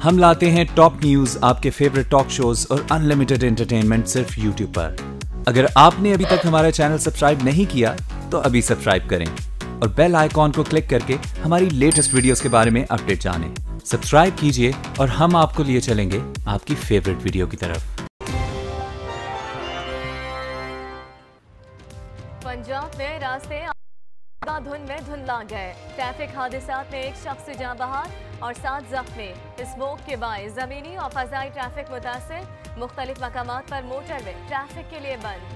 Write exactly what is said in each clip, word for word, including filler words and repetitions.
हम लाते हैं टॉप न्यूज, आपके फेवरेट टॉक शोज और अनलिमिटेड एंटरटेनमेंट सिर्फ यूट्यूब पर। अगर आपने अभी तक हमारा चैनल सब्सक्राइब नहीं किया तो अभी सब्सक्राइब करें और बेल आइकॉन को क्लिक करके हमारी लेटेस्ट वीडियोस के बारे में अपडेट जानें। सब्सक्राइब कीजिए और हम आपको लिए चलेंगे आपकी फेवरेट वीडियो की तरफ। पंजाब में रास्ते धुंध में धुंधला गए। ट्रैफिक हादसात में एक शख्स जान बहार और सात जख्मी। स्मोक के बायस जमीनी और फजाई ट्रैफिक मुतासिर। मुख्तलिफ मकामात पर मोटरवे ट्रैफिक के लिए बंद।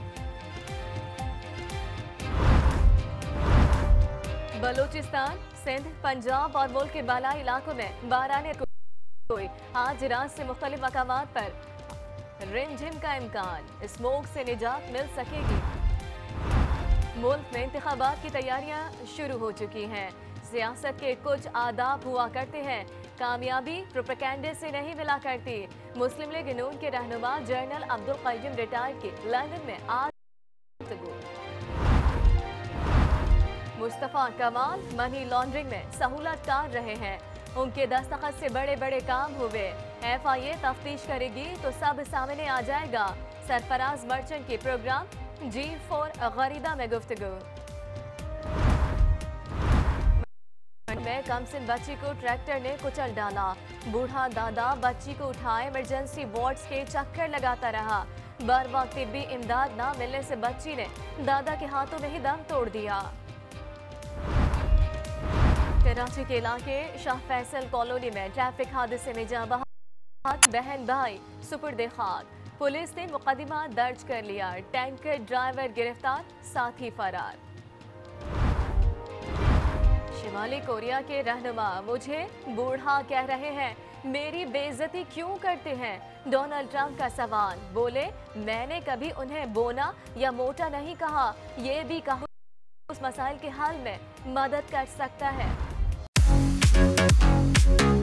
बलूचिस्तान, सिंध, पंजाब और मुल्क के बालाई इलाकों में बाराने कोई आज रात से मुख्तलिफ मकामात पर रिमझिम का इम्कान। स्मोक से निजात मिल सकेगी। मुल्क में इंतखाबात की तैयारियां शुरू हो चुकी हैं। सियासत के कुछ आदाब हुआ करते हैं, कामयाबी प्रोपेगेंडे से नहीं मिला करती। मुस्लिम लीग नून के रहनुमा जनरल अब्दुल कय्यूम रिटायर्ड की लंदन में आज मुस्तफा कमाल मनी लॉन्ड्रिंग में सहूलत कर रहे हैं। उनके दस्तखत से बड़े बड़े काम हुए। एफ आई ए तफ्तीश करेगी तो सब सामने आ जाएगा। सरफराज मर्चेंट की प्रोग्राम जी फोर गरीदा में गुफ्तगू। में कमसिन बच्ची को ट्रैक्टर ने कुचल डाला। बूढ़ा दादा बच्ची को उठाए इमरजेंसी वार्ड्स के चक्कर लगाता रहा। बर वक्त तिब्बी इमदाद न मिलने से बच्ची ने दादा के हाथों में ही दम तोड़ दिया। कराची के इलाके शाह फैसल कॉलोनी में ट्रैफिक हादसे में जान बहार बहन भाई सुपुर्दे खाक। पुलिस ने मुकदमा दर्ज कर लिया। टैंकर ड्राइवर गिरफ्तार, साथी फरार। शिमाली कोरिया के रहनुमा मुझे बूढ़ा कह रहे हैं, मेरी बेइज्जती क्यों करते हैं? डोनाल्ड ट्रंप का सवाल। बोले, मैंने कभी उन्हें बोना या मोटा नहीं कहा, ये भी कहा उस मसाइल के हल में मदद कर सकता है।